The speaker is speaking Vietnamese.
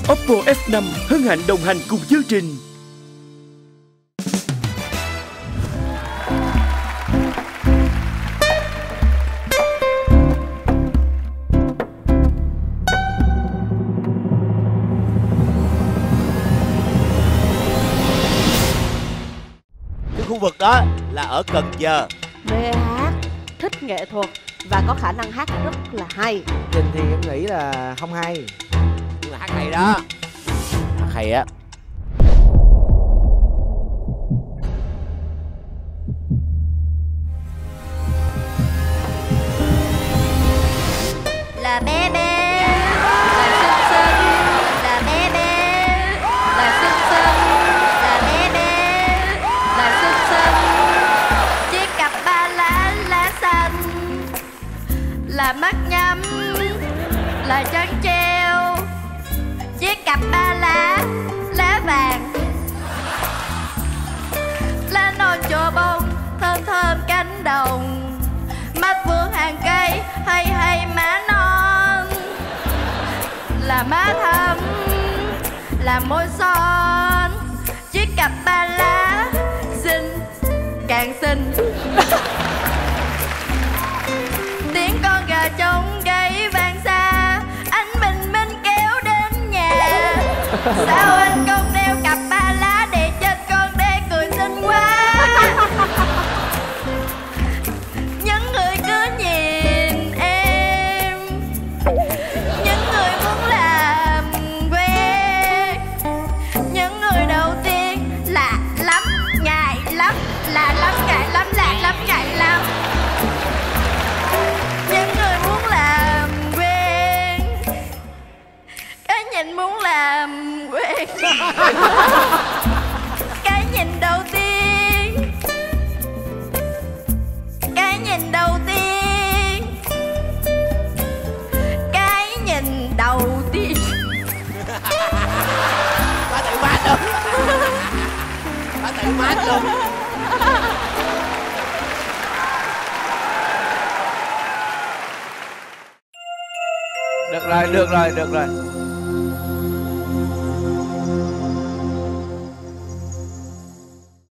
Oppo F5 hân hạnh đồng hành cùng chương trình. Cái khu vực đó là ở Cần Giờ. Mê hát, thích nghệ thuật và có khả năng hát rất là hay. Trình thì em nghĩ là không hay. Nhưng mà hát hay đó. Hát hay á. Là bé bé, là xinh xinh, là bé bé, là xinh xinh, là bé bé, là xinh xinh. Chiếc cặp ba lá xanh, là mắt nhắm, là chân treo. Chiếc cặp ba lá vàng, lá non chùa bông, thơm thơm cánh đồng. Mắt vương hàng cây, hay hay má non. Là má thắm, là môi son. Chiếc cặp ba lá, xinh càng xinh. Tiếng con gà trống gáy vang xa, anh bình minh kéo đến nhà. Sao anh không đeo cặp ba lá để trên con đê cười xinh quá. Những người cứ nhìn em, những người muốn làm quen, những người đầu tiên lạ lắm, ngại lắm, lạ lắm, ngại lắm, lạ lắm, ngại lắm. Những người muốn làm quen, cái nhìn muốn làm quen. Cái nhìn đầu tiên, cái nhìn đầu tiên, cái nhìn đầu tiên. Bà tự mát luôn. Bà tự mát luôn. Được rồi, được rồi, được rồi.